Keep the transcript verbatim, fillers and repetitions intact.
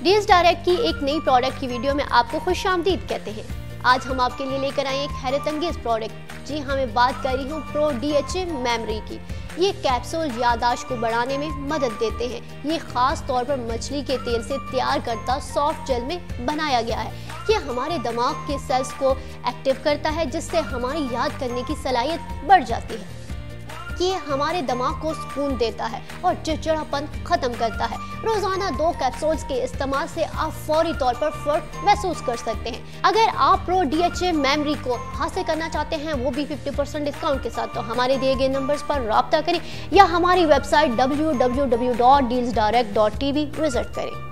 Deals direct की एक नई प्रोडक्ट की वीडियो में आपको खुशामदीद कहते हैं। आज हम आपके लिए लेकर आए एक हैरत अंगेज प्रोडक्ट। जी हाँ, मैं बात कर रही हूँ pro D H A memory की। ये कैप्सूल याददाश्त को बढ़ाने में मदद देते हैं। ये खास तौर पर मछली के तेल से तैयार करता सॉफ्ट जेल में बनाया गया है। ये हमारे दिमाग के सेल्स को एक्टिव करता है, जिससे हमारी याद करने की सलाहियत बढ़ जाती है। ये हमारे दिमाग को सुकून देता है और चिड़चिड़ापन खत्म करता है। रोजाना दो कैप्सूल्स के इस्तेमाल से आप फौरी तौर पर फर्क महसूस कर सकते हैं। अगर आप pro D H A memory को हासिल करना चाहते हैं, वो भी पचास परसेंट डिस्काउंट के साथ, तो हमारे दिए गए नंबर्स पर राब्ता करें या हमारी website W W W dot deals direct dot T V visit करें।